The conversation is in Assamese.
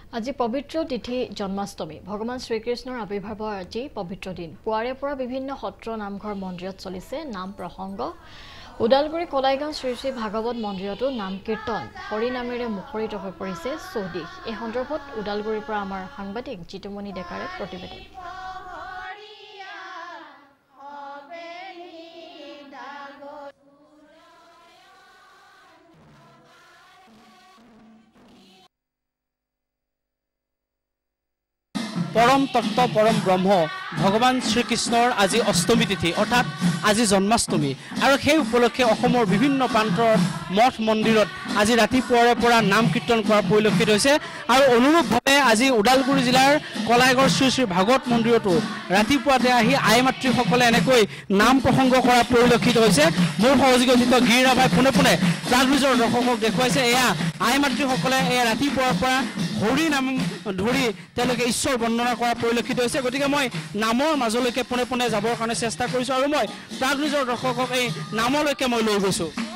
আজি পবিত্ৰ তিথি জন্মাষ্টমী ভগৱান শ্ৰীকৃষ্ণৰ আবিৰ্ভাৱৰ আজি পবিত্ৰ দিন পুৱাৰে পৰা বিভিন্ন সত্ৰ নামঘৰ মন্দিৰত চলিছে নাম প্ৰসংগ উদালগুৰি কলাইগাঁও শ্ৰী শ্ৰী ভাগৱত মন্দিৰতো নাম কীৰ্তন হৰি নামেৰে মুখৰিত হৈ পৰিছে চৌদিশ এই সন্দৰ্ভত উদালগুৰিৰ পৰা আমাৰ সাংবাদিক জিতুমণি ডেকাৰে প্ৰতিবেদন परम तत्व परम ब्रह्म भगवान श्रीकृष्णर আজি अष्टमी तिथि अर्थात আজি जन्माष्टमी और সেই উপলক্ষে অসমৰ বিভিন্ন প্ৰান্তৰ মঠ মন্দিৰত আজি ৰাতিপুৱাৰে পৰা নাম কীৰ্তন কৰা পৰিলক্ষিত হৈছে আৰু অনুৰূপভাৱে আজি উদালগুৰি জিলাৰ কলাইগাঁও শ্ৰী শ্ৰী ভাগৱত মন্দিৰতো ৰাতিপুৱাতে আহি আই মাতৃসকলে এনেকৈ নাম প্ৰসংগ কৰা পৰিলক্ষিত হৈছে মোৰ সহযোগিত গিৰিৰা ভাই পুনে পুনে প্ৰাণবিজৰ দৰ্শকক দেখুৱাইছে এয়া আই মাতৃসকলে এই ৰাতিপুৱাৰ পৰা হৰি নাম ধৰি তেওঁলোকে ঈশ্বৰ বন্দনা কৰা পৰিলক্ষিত হৈছে গতিকে মই নামৰ মাজলৈকে পুনে পুনে যাবৰ কাৰণে চেষ্টা কৰিছো আৰু মই প্ৰাণবিজৰ দৰ্শকক এই নামলৈকে মই লৈ গৈছো